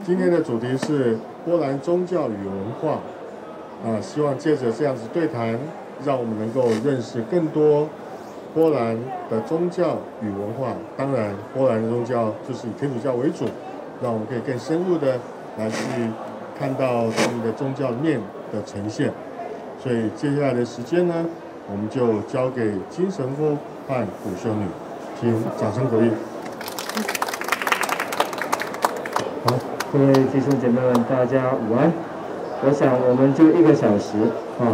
今天的主题是波兰宗教与文化，希望借着这样子对谈，让我们能够认识更多波兰的宗教与文化。当然，波兰的宗教就是以天主教为主，让我们可以更深入的来去看到他们的宗教面的呈现。所以接下来的时间呢，我们就交给金神父和古修女，请掌声鼓励。 好，各位弟兄姐妹们，大家午安。我想我们就1个小时啊。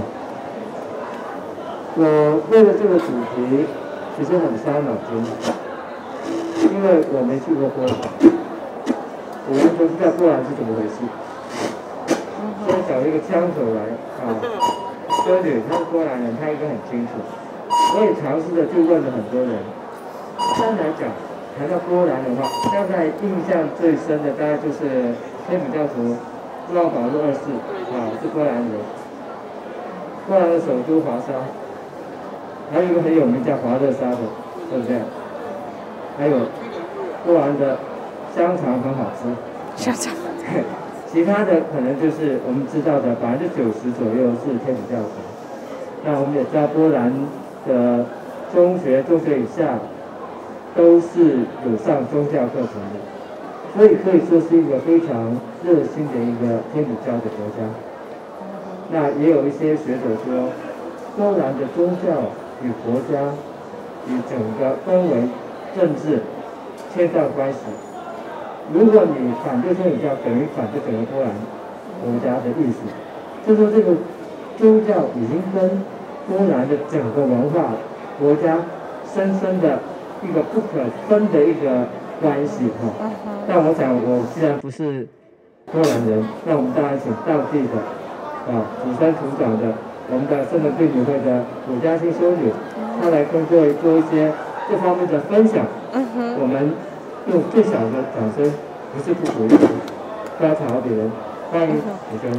我为了这个主题，其实很伤脑筋，因为我没去过波兰，我完全不知道波兰是怎么回事。所以找一个枪手来修女她是波兰人，她应该很清楚。我也尝试着去问了很多人。一般来讲，谈到波兰的话，大概印象最深的大概就是天主教徒若望保禄2世是波兰人，波兰的首都华沙，还有一个很有名叫华勒沙的，对不对？还有波兰的香肠很好吃， 香肠。 其他的可能就是我们知道的90%左右是天主教徒。那我们也知道波兰的中学以下都是有上宗教课程的，所以可以说是一个非常热心的一个天主教的国家。那也有一些学者说，波兰的宗教与国家与整个氛围、政治牵上关系。如果你反对天主教，等于反对整个波兰国家的意思，就说这个宗教已经跟波兰的整个文化、国家深深的一个不可分的一个关系但我想，我既然不是波兰人，那我们当然请当地的土生土长的我们的圣人对女会的鲁嘉欣修女，她来跟各位做一些这方面的分享。我们用最小的掌声，不是不鼓励，不要讨好别人。欢迎鲁修女。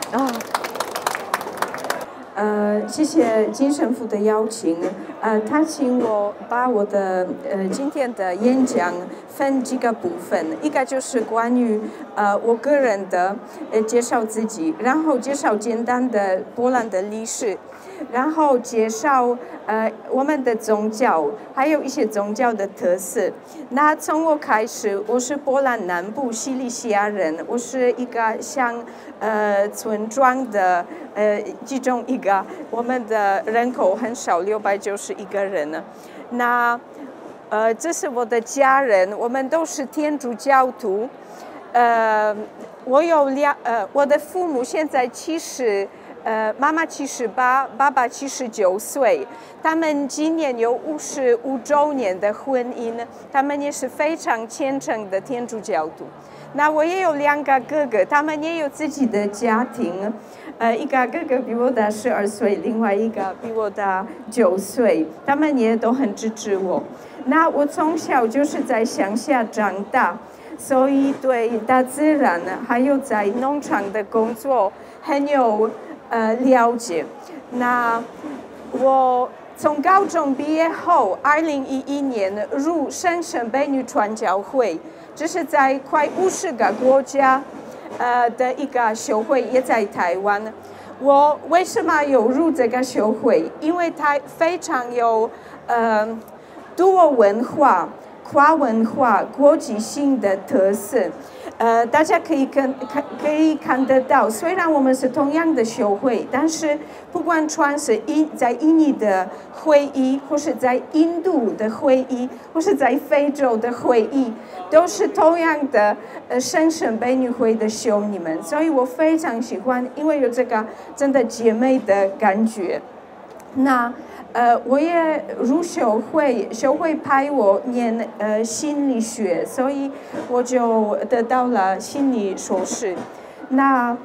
谢谢金神父的邀请。他请我把我的今天的演讲分几个部分，一个就是关于我个人的介绍自己，然后介绍简单的波兰的历史，然后介绍我们的宗教，还有一些宗教的特色。那从我开始，我是波兰南部西里西亚人，我是一个像村庄的其中一个，我们的人口很少，691个人呢。那这是我的家人，我们都是天主教徒。我有我的父母现在70。妈妈78，爸爸79岁，他们今年有55周年的婚姻，他们也是非常虔诚的天主教徒。那我也有2个哥哥，他们也有自己的家庭，一个哥哥比我大12岁，另外一个比我大9岁，他们也都很支持我。那我从小就是在乡下长大，所以对大自然还有在农场的工作很有了解。那我从高中毕业后，2011年入圣神杯女传教会，这是在快50个国家的一个修会，也在台湾。我为什么有入这个修会？因为它非常有多文化、跨文化、国际性的特色。大家可以看得到，虽然我们是同样的修会，但是不管是在印尼的会议，或是在印度的会议，或是在非洲的会议，都是同样的圣神杯女会的修女们，所以我非常喜欢，因为有这个真的姐妹的感觉。那我也入修会派我念心理学，所以我就得到了心理硕士。那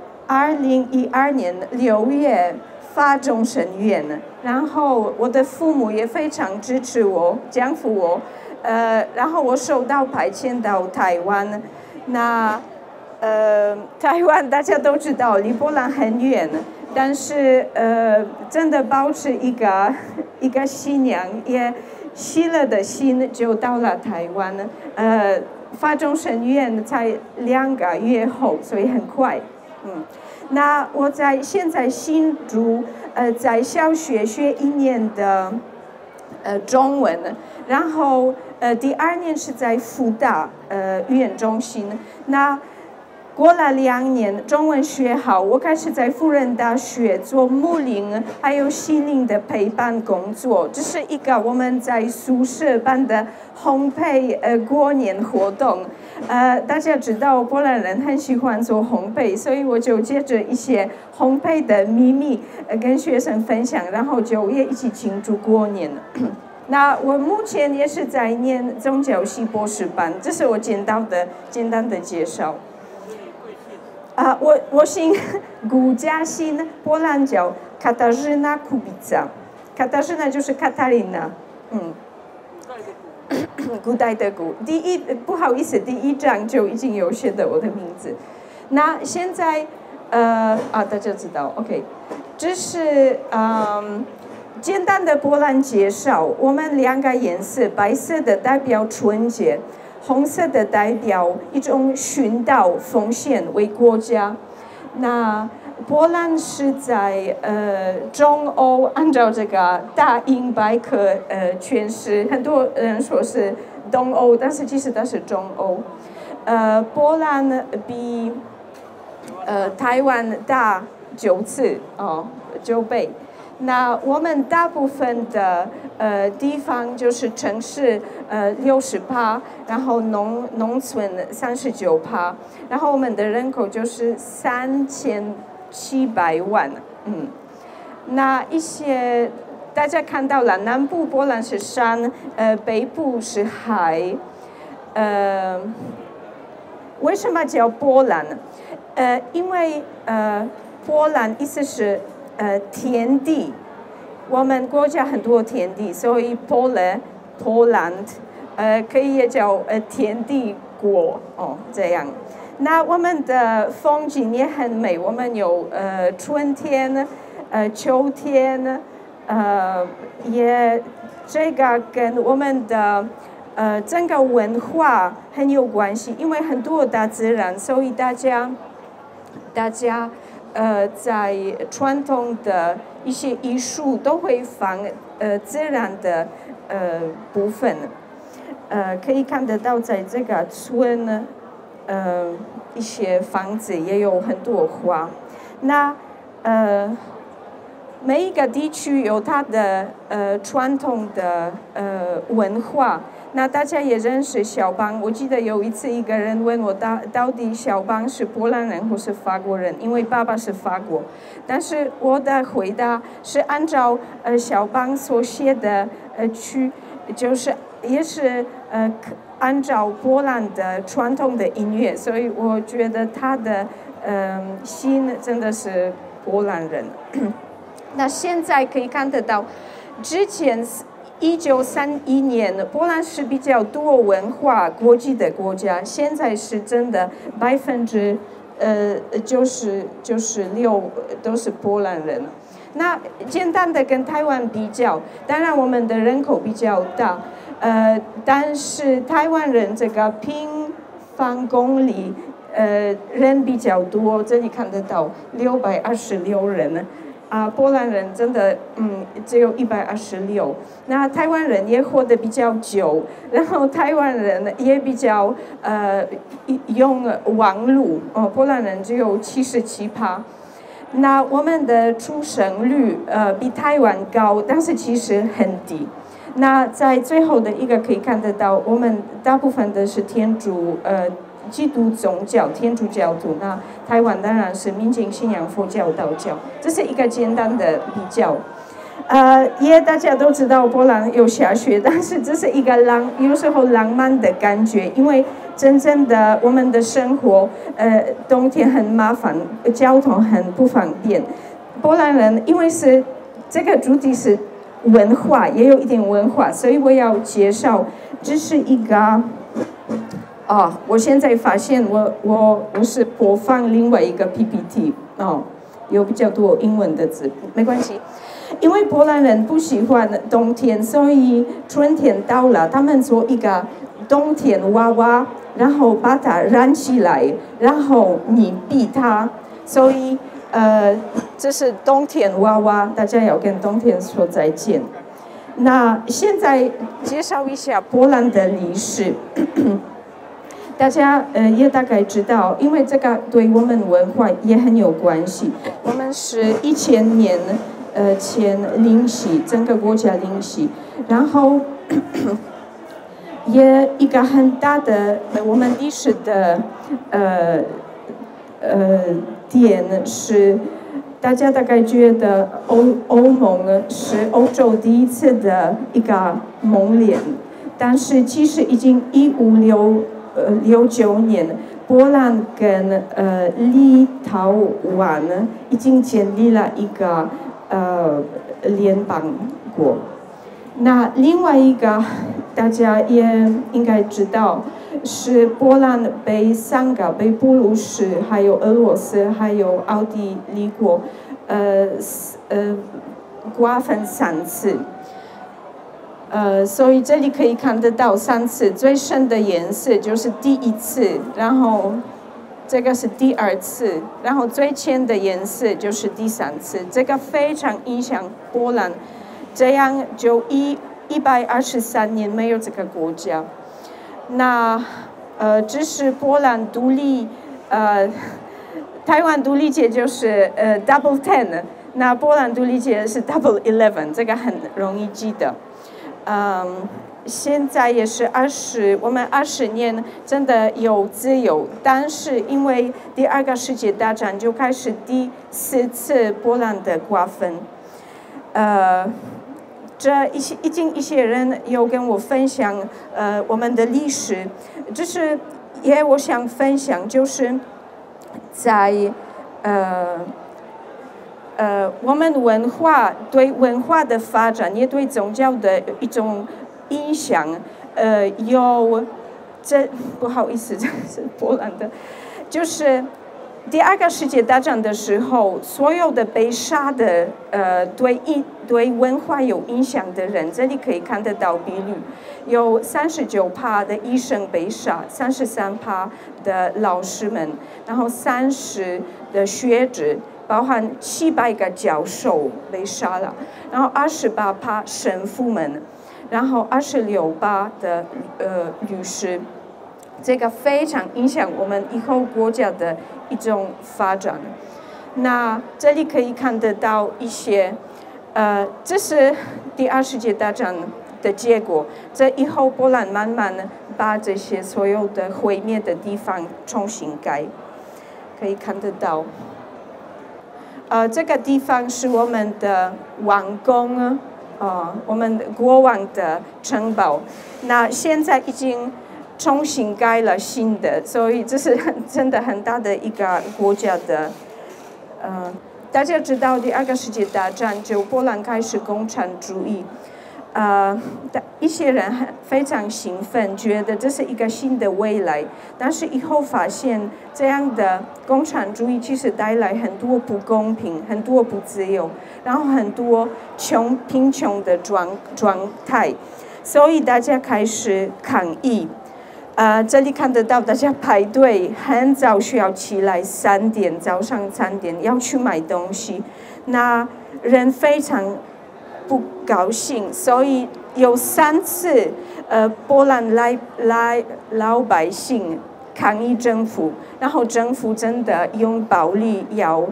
2012年6月发终身院，然后我的父母也非常支持我，奖励我，然后我受到派遣到台湾。那台湾大家都知道离波兰很远，但是真的保持一个信仰，也喜乐的心，就到了台湾。 发中神院才2个月后，所以很快。那我现在新竹在小学学1年的中文，然后第2年是在辅大语言中心。那过了2年，中文学好，我开始在辅仁大学做牧灵还有心灵的陪伴工作。这是一个我们在宿舍办的烘焙过年活动。大家知道波兰人很喜欢做烘焙，所以我就接着一些烘焙的秘密跟学生分享，然后就也一起庆祝过年。那我目前也是在念宗教系博士班，这是我简单的介绍。我姓古家姓波兰叫卡塔日娜·库比扎，卡塔日娜就是卡塔琳娜，古代的古。不好意思，第1章就已经有写的我的名字。那现在大家知道 ，OK， 这是简单的波兰介绍。我们2个颜色，白色的代表纯洁。红色的代表一种殉道奉献为国家。那波兰是在中欧，按照这个大英百科诠释，很多人说是东欧，但是其实它是中欧。波兰比台湾大9次9倍。那我们大部分的地方就是城市60%，然后农村39%，然后我们的人口就是3700万。那一些大家看到了，南部波兰是山，北部是海。为什么叫波兰？因为波兰意思是田地，我们国家很多田地，所以Poland，可以也叫田地国这样。那我们的风景也很美，我们有春天、秋天，也这个跟我们的整个文化很有关系，因为很多大自然，所以大家在传统的一些艺术都会放自然的部分，可以看得到在这个村一些房子也有很多花。那每一个地区有它的传统的文化。那大家也认识肖邦。我记得有一次一个人问我到底肖邦是波兰人或是法国人，因为爸爸是法国。但是我的回答是按照肖邦所写的曲，就是也是按照波兰的传统的音乐，所以我觉得他的心真的是波兰人。那现在可以看得到，之前1931年，波兰是比较多文化国际的国家，现在是真的96%都是波兰人。那简单的跟台湾比较，当然我们的人口比较大，但是台湾人这个平方公里人比较多，这里看得到626人。波兰人真的只有126，那台湾人也活得比较久，然后台湾人也比较用网络，波兰人只有77%。那我们的出生率比台湾高，但是其实很低。那在最后的一个可以看得到，我们大部分的是基督宗教天主教徒，那台湾当然是民间信仰佛教道教，这是一个简单的比较。也大家都知道波兰有下雪，但是这是一个有时候浪漫的感觉，因为真正的我们的生活冬天很麻烦，交通很不方便。波兰人因为是这个主题是文化，也有一点文化，所以我要介绍，这是一个。我现在发现我是播放另外一个 PPT 有比较多英文的字，没关系。因为波兰人不喜欢冬天，所以春天到了，他们做一个冬天娃娃，然后把它燃起来，然后你逼它，所以这是冬天娃娃，大家要跟冬天说再见。那现在介绍一下波兰的历史。大家也大概知道，因为这个对我们文化也很有关系。我们是1000年前领洗，整个国家领洗，然后也一个很大的我们历史的点是，大家大概觉得欧盟是欧洲第一次的一个盟联，但是其实已经1569年，波兰跟立陶宛已经建立了一个联邦国。那另外一个大家也应该知道，是波兰被3个，被布鲁士、还有俄罗斯、还有奥地利国，瓜分3次。所以这里可以看得到3次，最深的颜色就是第1次，然后这个是第2次，然后最浅的颜色就是第3次。这个非常影响波兰，这样就123年没有这个国家。那这是波兰独立，台湾独立节就是double 10，那波兰独立节是 double 11，这个很容易记得。现在也是我们20年真的有自由，但是因为第2个世界大战就开始第4次波兰的瓜分。这一些人有跟我分享我们的历史，就是我想分享，就是在我们对文化的发展，也对宗教的一种影响，不好意思，这是波兰的，就是第2个世界大战的时候，所有的被杀的对文化有影响的人，这里可以看得到比率，有39%的医生被杀，33%的老师们，然后30%的学者。包含700个教授被杀了，然后28%神父们，然后26%的律师，这个非常影响我们以后国家的一种发展。那这里可以看得到一些，这是第2次世界大战的结果。这以后波兰慢慢把这些所有的毁灭的地方重新盖，可以看得到。这个地方是我们的王宫，我们国王的城堡。那现在已经重新盖了新的，所以这是真的很大的一个国家的。大家知道第2个世界大战就波兰开始共产主义。一些人非常兴奋，觉得这是一个新的未来，但是以后发现这样的共产主义其实带来很多不公平，很多不自由，然后很多贫穷的状态，所以大家开始抗议。这里看得到大家排队，很早需要起来3点，早上3点要去买东西，那人非常不高兴，所以有3次，波兰老百姓抗议政府，然后政府真的用暴力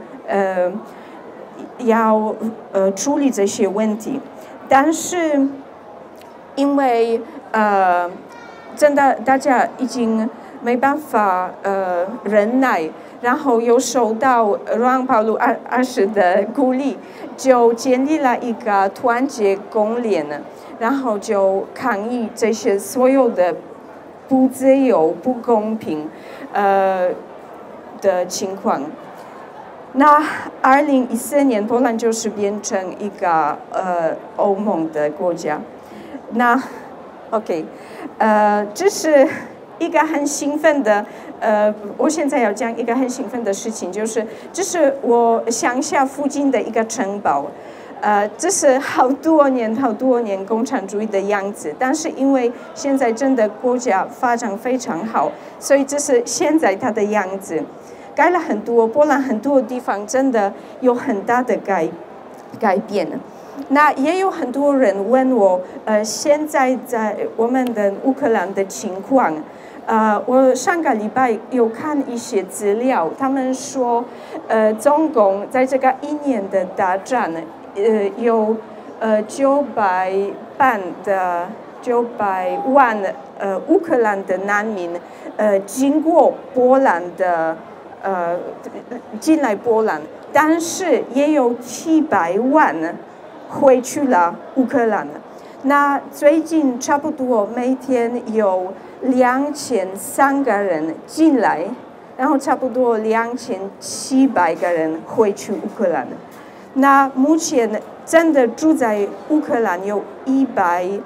要处理这些问题，但是因为真的大家已经没办法忍耐。然后又受到让保禄2世的鼓励，就建立了一个团结公联，然后就抗议这些所有的不自由、不公平的情况。那2014年，波兰就是变成一个欧盟的国家。那 OK， 这是一个很兴奋的。我现在要讲一个很兴奋的事情，就是这是我乡下附近的一个城堡， 这是好多年共产主义的样子，但是因为现在真的国家发展非常好，所以这是现在它的样子。改了很多，波兰很多地方真的有很大的改变。那也有很多人问我，现在在我们的乌克兰的情况。我上个礼拜有看一些资料，他们说，总共在这个1年的大战，有900万乌克兰的难民，经过波兰的进来波兰，但是也有700万回去了乌克兰。那最近差不多每天有2300个人进来，然后差不多2700个人回去乌克兰。那目前真的住在乌克兰有150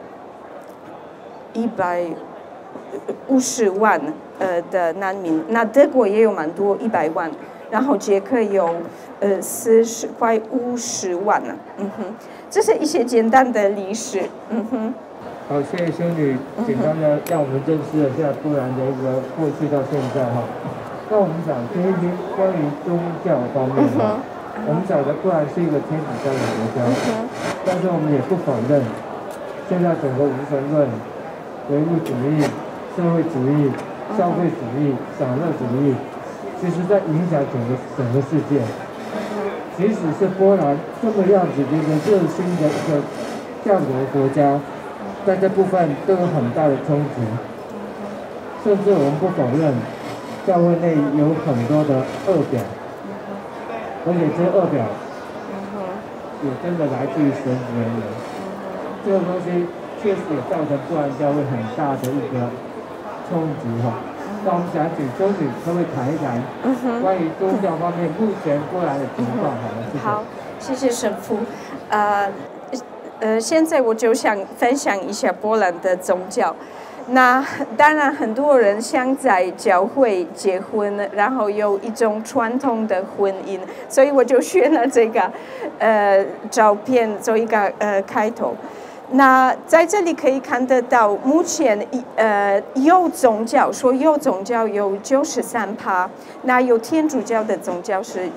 万的难民，那德国也有蛮多100万，然后捷克有快50万了。这是一些简单的历史。 好，谢谢修女简单的让我们认识了一下波兰的一个过去到现在哈。那我们讲这一些关于宗教方面哈，我们晓得波兰是一个天主教的国家，但是我们也不否认，现在整个无神论、唯物主义、社会主义、消费主义、享乐主义，其实在影响整个世界。即使是波兰这么样子的一个热心的一个教国国家，在这部分都有很大的冲突。甚至我们不否认，教会内有很多的恶表，而且这恶表也真的来自于神职人员。这个东西确实也造成波兰教会很大的一个冲突哈。那我们想请修女可不可以谈一谈关于宗教方面目前波兰的情况？ 好，谢谢神父。现在我就想分享一下波兰的宗教。那当然很多人想在教会结婚，然后有一种传统的婚姻，所以我就选了这个照片做一个开头。那在这里可以看得到，目前有宗教有93%，那有天主教的宗教是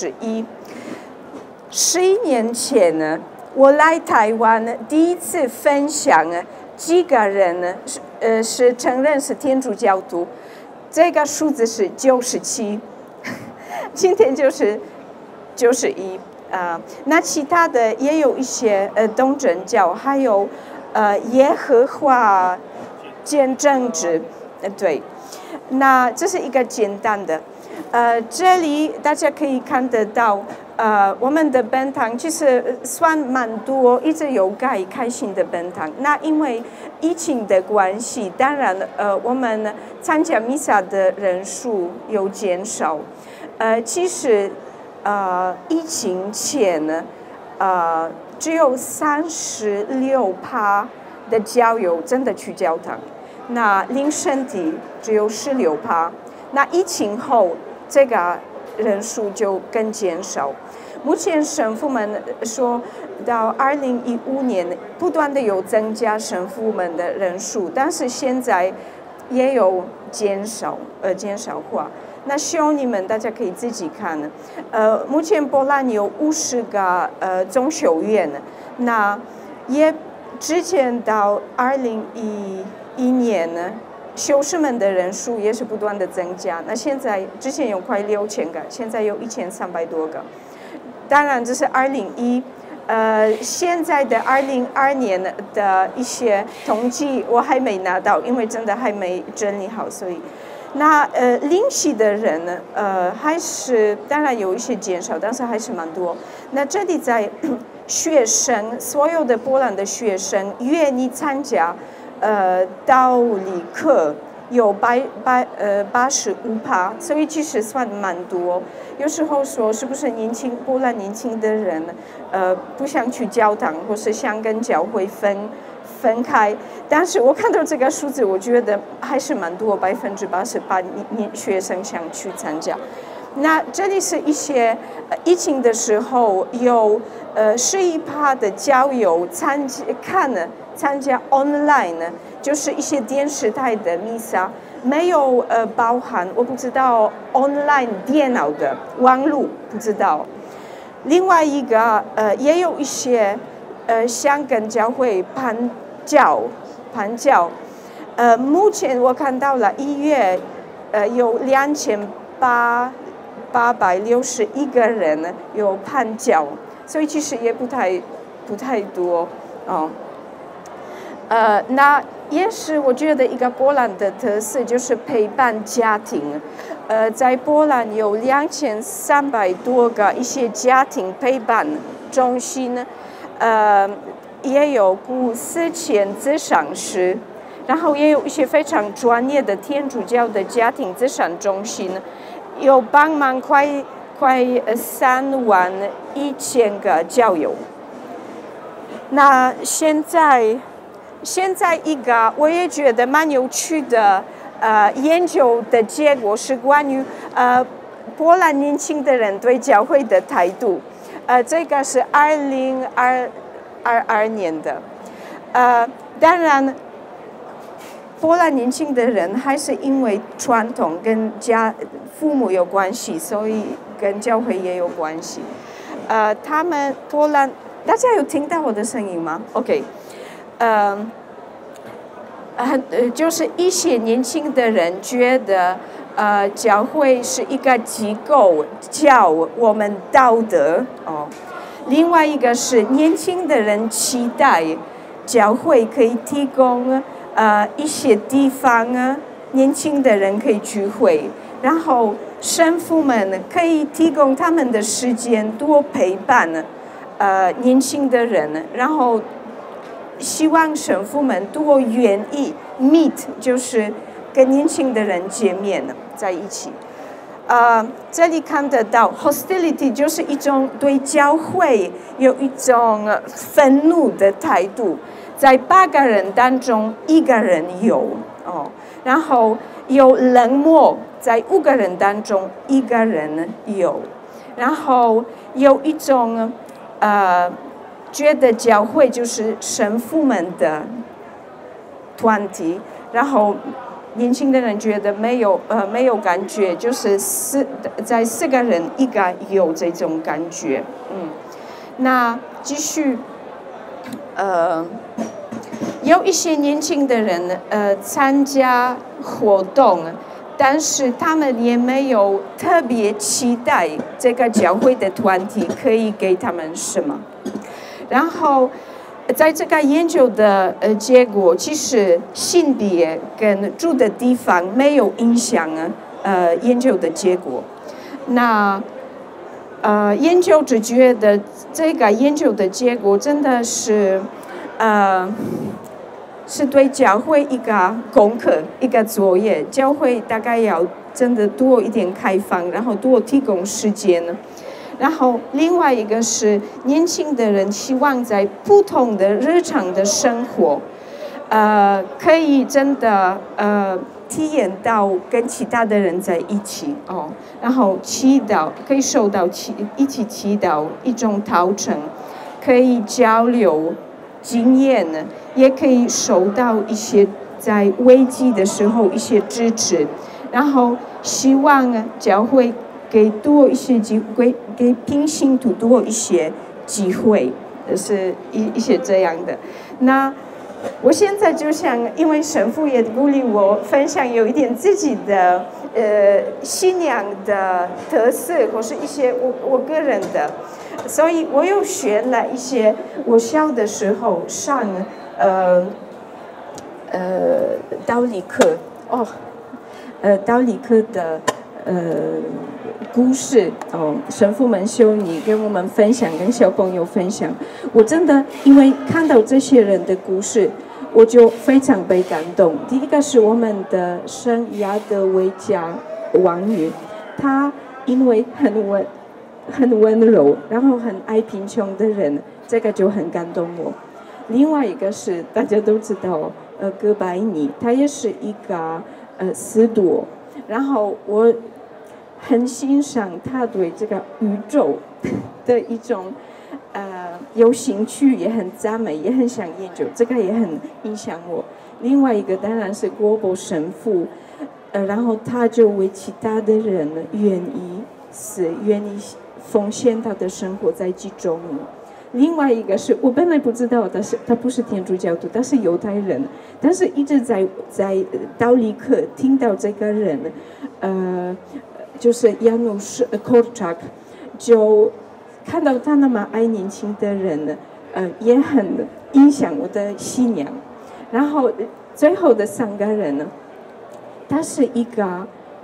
91%。11年前呢，我来台湾第一次分享，几个人呢是承认是天主教徒，这个数字是97，今天就是91。那其他的也有一些东正教，还有耶和华见证者，对。那这是一个简单的，这里大家可以看得到，我们的本堂其实算蛮多，一直有开新的本堂。那因为疫情的关系，当然我们参加弥撒的人数有减少。其实疫情前呢，只有36%的教友真的去教堂，那领圣体只有16%。那疫情后，这个人数就更减少。目前神父们说到2015年，不断的有增加神父们的人数，但是现在也有减少化。那修女们大家可以自己看。目前波兰有50个宗修院，那也之前到2011年呢，修士们的人数也是不断的增加。那现在之前有快6000个，现在有1300多个。当然这是2021，现在的2022年的一些统计我还没拿到，因为真的还没整理好，所以。那灵洗的人呢，还是当然有一些减少，但是还是蛮多。那这里在学生，所有的波兰的学生愿意参加道理课有85%，所以其实算蛮多。有时候说是不是波兰年轻的人不想去教堂，或是想跟教会分开，但是我看到这个数字，我觉得还是蛮多，88%学生想去参加。 那这里是一些疫情的时候有11%的教友参加 online， 就是一些电视台的弥撒，没有包含我不知道 online 电脑的网络不知道。另外一个也有一些香港教会盘教，目前我看到了1月有2861个人有盘教，所以其实也不太多哦。那也是我觉得一个波兰的特色就是陪伴家庭。在波兰有2300多个一些家庭陪伴中心，也有4000咨商师，然后也有一些非常专业的天主教的家庭咨商中心，有帮忙快31000个教友。那现在一个我也觉得蛮有趣的研究的结果是关于波兰年轻的人对教会的态度。这个是2022年的。当然，波兰年轻的人还是因为传统跟父母有关系，所以跟教会也有关系。他们波兰，大家有听到我的声音吗 ？OK。就是一些年轻的人觉得，教会是一个机构，教我们道德哦。另外一个是年轻的人期待教会可以提供一些地方年轻的人可以聚会，然后神父们可以提供他们的时间多陪伴年轻的人，然后希望神父们多愿意 meet， 就是跟年轻的人见面在一起。这里看得到 hostility 就是一种对教会有一种愤怒的态度，在8个人当中1个人有哦，然后有冷漠，在5个人当中1个人有，然后有一种觉得教会就是神父们的团体，然后年轻的人觉得没有感觉，就是在4个人1个有这种感觉。那继续有一些年轻的人参加活动，但是他们也没有特别期待这个教会的团体可以给他们什么。然后，在这个研究的结果，其实性别跟住的地方没有影响研究的结果。那研究者觉得这个研究的结果真的是是对教会一个功课，一个作业。教会大概要真的多一点开放，然后多提供时间。然后另外一个是年轻的人希望在不同的日常的生活，可以真的体验到跟其他的人在一起哦，然后祈祷可以受到一起祈祷一种陶成，可以交流经验，也可以受到一些在危机的时候一些支持，然后希望教会给多一些机会，给平信徒多一些机会，是一些这样的。那我现在就想，因为神父也鼓励我分享有一点自己的信仰的特色，或是一些我个人的，所以我又选了一些我小的时候上道理课道理课的故事哦，神父们修女跟我们分享，跟小朋友分享。我真的因为看到这些人的故事，我就非常被感动。第一个是我们的圣亚德维加王女，她因为很温柔，然后很爱贫穷的人，这个就很感动我。另外一个是大家都知道哥白尼，他也是一个司铎，然后很欣赏他对这个宇宙的一种有兴趣，也很赞美，也很想研究，这个也很影响我。另外一个当然是郭伯神父，然后他就为其他的人愿意奉献他的生活在其中。另外一个是我本来不知道，他不是天主教徒，他是犹太人，但是一直在道理课听到这个人，就是Janusz Korczak，就看到他那么爱年轻的人，也很影响我的信仰。然后最后的3个人呢，他是一个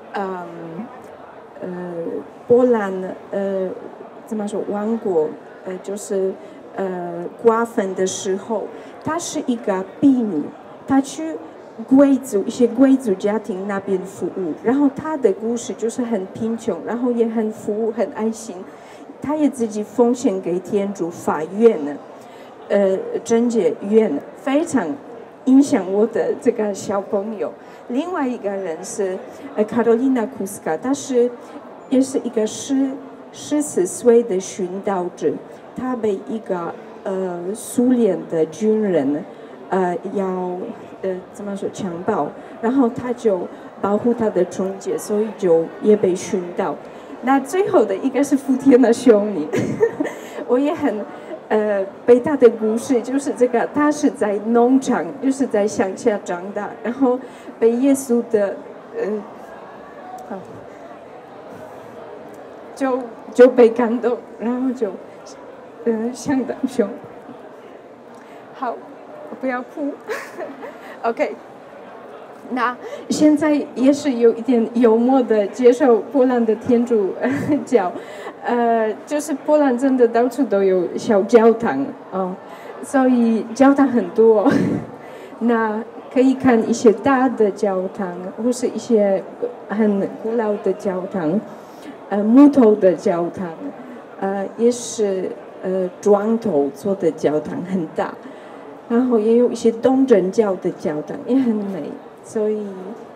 波兰怎么说王国。就是瓜分的时候，她是一个婢女，她去一些贵族家庭那边服务，然后她的故事就是很贫穷，然后也很服务，很爱心，她也自己奉献给天主法院呢，贞洁院，非常影响我的这个小朋友。另外一个人是Karolina Kuska， 她也是一个14岁的殉道者。他被一个苏联的军人要怎么说强暴，然后他就保护他的中介，所以就也被殉道。那最后的一个是福田的兄弟，我也很被他的故事，就是这个他是在农场，就是在乡下长大，然后被耶稣的就被感动，然后就。相当凶。好，我不要哭。OK， 那现在也是有一点幽默的接受波兰的天主教，就是波兰真的到处都有小教堂所以教堂很多。那可以看一些大的教堂，或是一些很古老的教堂，木头的教堂，也是。砖头做的教堂很大，然后也有一些东正教的教堂也很美，所以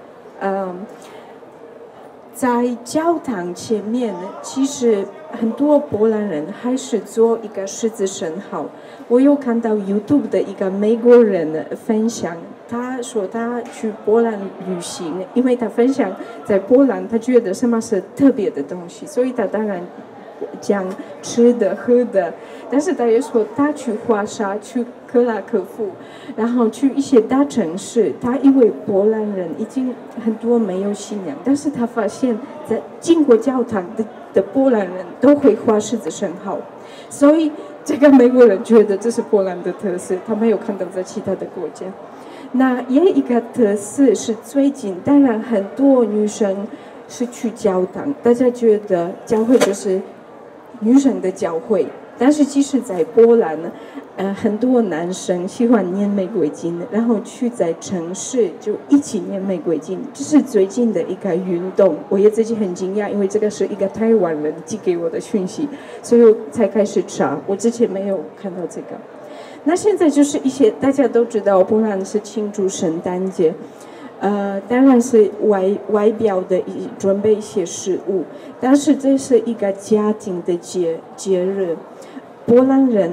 在教堂前面其实很多波兰人还是做一个十字圣号。我有看到 YouTube 的一个美国人分享，他说他去波兰旅行，因为他分享在波兰他觉得什么是特别的东西，所以他当然讲吃的喝的，但是他也说他去华沙，去克拉科夫，然后去一些大城市，他因为波兰人已经很多没有信仰，但是他发现在经过教堂的波兰人都会画十字圣号，所以这个美国人觉得这是波兰的特色，他没有看到在其他的国家。那也一个特色是最近当然很多女生是去教堂，大家觉得教会就是女生的教会，但是其实在波兰很多男生喜欢念玫瑰经，然后去在城市就一起念玫瑰经，这是最近的一个运动。我也自己很惊讶，因为这个是一个台湾人寄给我的讯息，所以我才开始查，我之前没有看到这个。那现在就是一些大家都知道波兰是庆祝圣诞节，当然是外表的准备一些食物，但是这是一个家庭的节日。波兰人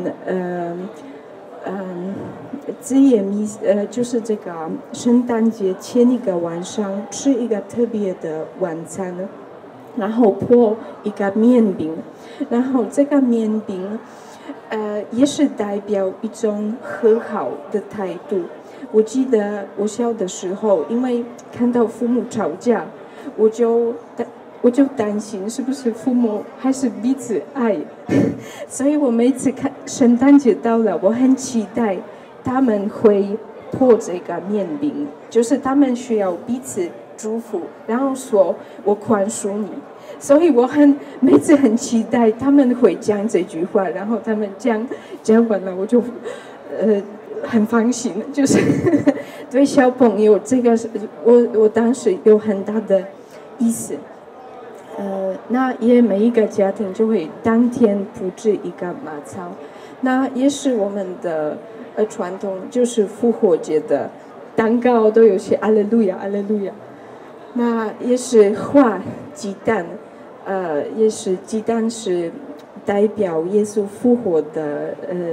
就是这个圣诞节前一个晚上吃一个特别的晚餐，然后破一个面饼，然后这个面饼也是代表一种和好的态度。我记得我小的时候，因为看到父母吵架，我就担心是不是父母还是彼此爱，所以我每次看圣诞节到了，我很期待他们会破这个面饼，就是他们需要彼此祝福，然后说我宽恕你。所以我每次很期待他们会讲这句话，然后他们讲完了，我就很放心，就是对小朋友这个我当时有很大的意思。那也每一个家庭就会当天布置一个马槽，那也是我们的传统，就是复活节的蛋糕都有些阿肋路亚阿肋路亚，那也是画鸡蛋， 也是鸡蛋是代表耶稣复活的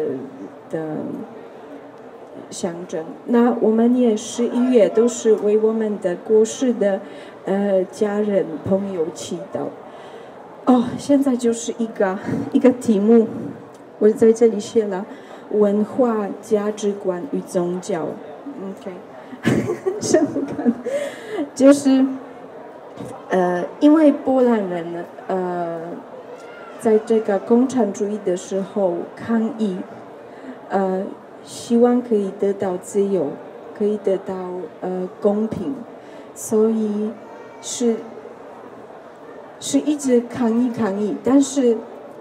象征。那我们也11月都是为我们的过世的家人朋友祈祷。哦，现在就是一个题目，我在这里写了文化价值观与宗教。OK， 什么看？就是因为波兰人在这个共产主义的时候抗议，希望可以得到自由，可以得到公平，所以是一直抗议，但是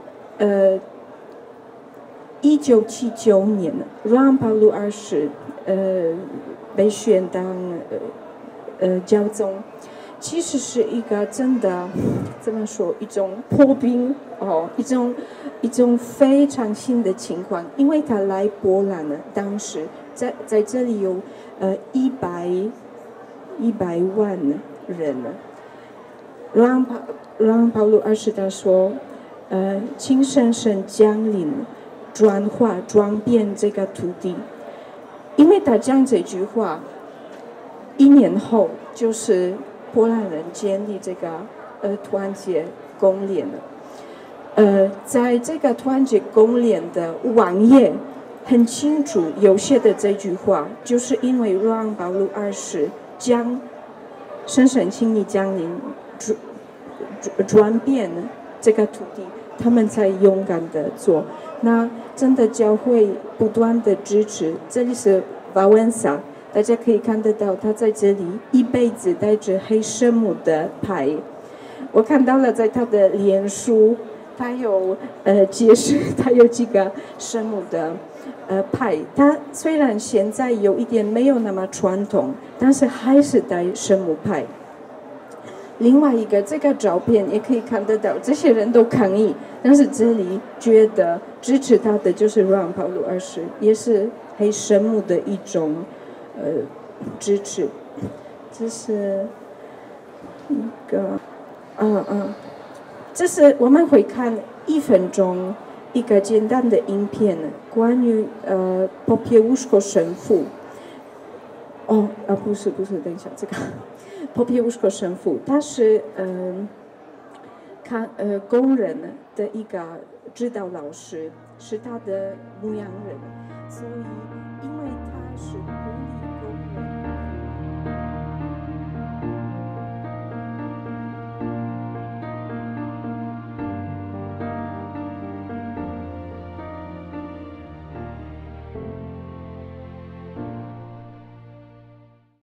1979年，若昂保禄2世被选当教宗，其实是一个真的怎么说，一种破冰哦，一种非常新的情况，因为他来波兰呢，当时在这里有100万人呢。若昂保禄2世他说，请圣神降临，转变这个土地。因为他讲这句话，1年后就是波兰人建立这个团结公联了。在这个团结公联的网页很清楚有写的这句话，就是因为若昂保禄2世将圣神请你降临，转变这个土地，他们才勇敢的做。那真的教会不断的支持，这里是瓦文萨，大家可以看得到，他在这里一辈子带着黑圣母的牌。我看到了在他的脸书，他有解释他有几个圣母的牌。他虽然现在有一点没有那么传统，但是还是带圣母牌。另外一个这个照片也可以看得到，这些人都抗议，但是这里觉得支持他的就是若昂保禄2世，也是黑圣母的一种支持。这是一个这是我们会看1分钟一个简单的影片，关于Popiełuszko神父。不是，等一下，这个Popiełuszko神父，他是工人的一个指导老师，是他的牧羊人，所以。